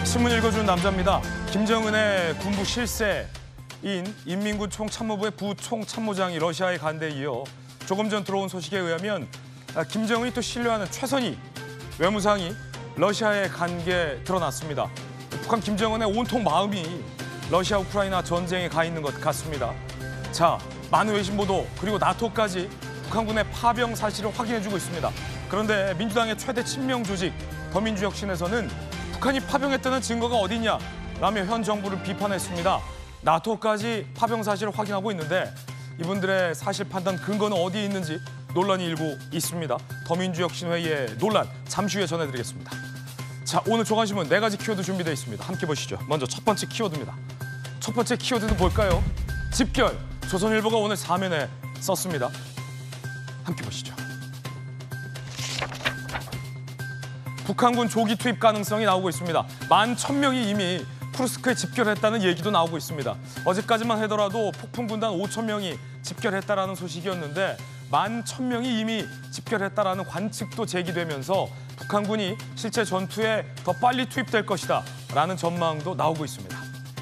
신문 읽어주는 남자입니다. 김정은의 군부 실세인 인민군 총참모부의 부총참모장이 러시아에 간 데 이어 조금 전 들어온 소식에 의하면 김정은이 또 신뢰하는 최선희 외무상이 러시아에 간 게 드러났습니다. 북한 김정은의 온통 마음이 러시아 우크라이나 전쟁에 가 있는 것 같습니다. 자, 많은 외신 보도 그리고 나토까지 북한군의 파병 사실을 확인해주고 있습니다. 그런데 민주당의 최대 친명 조직 더민주혁신에서는 북한이 파병했다는 증거가 어디냐 라며 현 정부를 비판했습니다. 나토까지 파병 사실을 확인하고 있는데 이분들의 사실 판단 근거는 어디에 있는지 논란이 일고 있습니다. 더민주혁신회의의 논란 잠시 후에 전해드리겠습니다. 자, 오늘 조간신문 4가지 키워드 준비되어 있습니다. 함께 보시죠. 먼저 첫 번째 키워드입니다. 첫 번째 키워드는 뭘까요? 집결. 조선일보가 오늘 사면에 썼습니다. 함께 보시죠. 북한군 조기 투입 가능성이 나오고 있습니다. 11,000명이 이미 쿠르스크에 집결했다는 얘기도 나오고 있습니다. 어제까지만 하더라도 폭풍군단 5,000명이 집결했다라는 소식이었는데 11,000명이 이미 집결했다라는 관측도 제기되면서 북한군이 실제 전투에 더 빨리 투입될 것이다 라는 전망도 나오고 있습니다.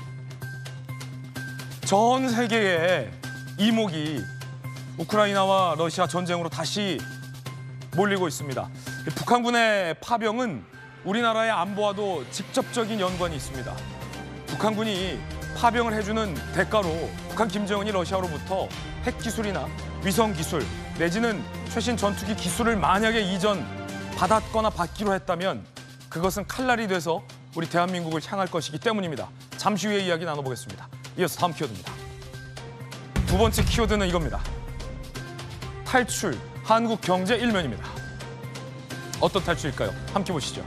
전 세계의 이목이 우크라이나와 러시아 전쟁으로 다시 몰리고 있습니다. 북한군의 파병은 우리나라의 안보와도 직접적인 연관이 있습니다. 북한군이 파병을 해주는 대가로 북한 김정은이 러시아로부터 핵기술이나 위성기술 내지는 최신 전투기 기술을 만약에 이전 받았거나 받기로 했다면 그것은 칼날이 돼서 우리 대한민국을 향할 것이기 때문입니다. 잠시 후에 이야기 나눠보겠습니다. 이어서 다음 키워드입니다. 두 번째 키워드는 이겁니다. 탈출, 한국 경제 일면입니다. 어떤 탈출일까요? 함께 보시죠.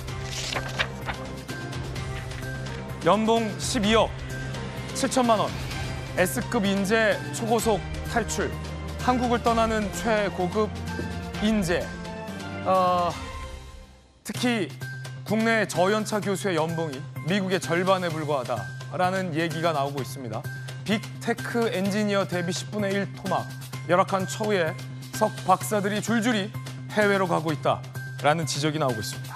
연봉 12억 7천만 원, S급 인재 초고속 탈출, 한국을 떠나는 최고급 인재. 특히 국내 저연차 교수의 연봉이 미국의 절반에 불과하다라는 얘기가 나오고 있습니다. 빅테크 엔지니어 대비 10분의 1 토막, 열악한 처우에 석 박사들이 줄줄이 해외로 가고 있다라는 지적이 나오고 있습니다.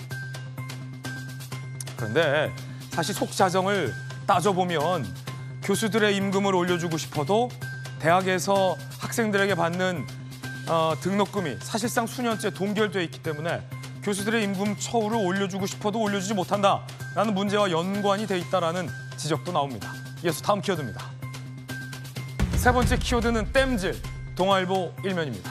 그런데 사실 속사정을 따져보면 교수들의 임금을 올려주고 싶어도 대학에서 학생들에게 받는 등록금이 사실상 수년째 동결돼 있기 때문에 교수들의 임금 처우를 올려주고 싶어도 올려주지 못한다라는 문제와 연관이 돼 있다라는 지적도 나옵니다. 이어서 다음 키워드입니다. 세 번째 키워드는 땜질, 동아일보 일면입니다.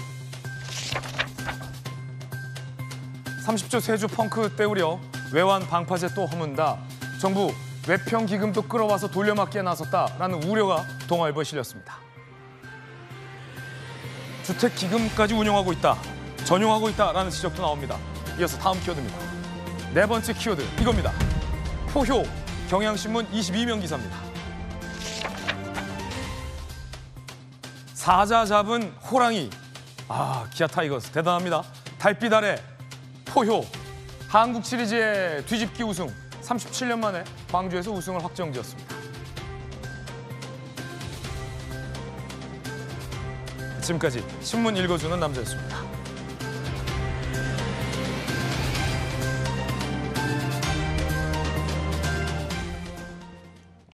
30조 세주 펑크 때우려 외환 방파제 또 허문다. 정부 외평 기금도 끌어와서 돌려막기에 나섰다라는 우려가 동아일보에 실렸습니다. 주택 기금까지 운영하고 있다, 전용하고 있다라는 지적도 나옵니다. 이어서 다음 키워드입니다. 네 번째 키워드 이겁니다. 포효, 경향신문 22면 기사입니다. 사자 잡은 호랑이. 기아 타이거스 대단합니다. 달빛 아래 포효. 한국 시리즈의 뒤집기 우승. 37년 만에 광주에서 우승을 확정지었습니다. 지금까지 신문 읽어주는 남자였습니다.